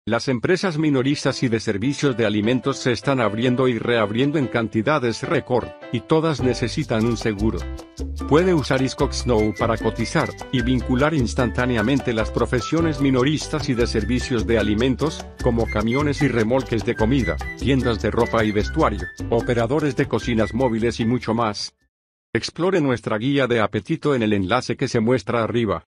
Las empresas minoristas y de servicios de alimentos se están abriendo y reabriendo en cantidades récord, y todas necesitan un seguro. Puede usar Hiscox Now para cotizar y vincular instantáneamente las profesiones minoristas y de servicios de alimentos, como camiones y remolques de comida, tiendas de ropa y vestuario, operadores de cocinas móviles y mucho más. Explore nuestra guía de apetito en el enlace que se muestra arriba.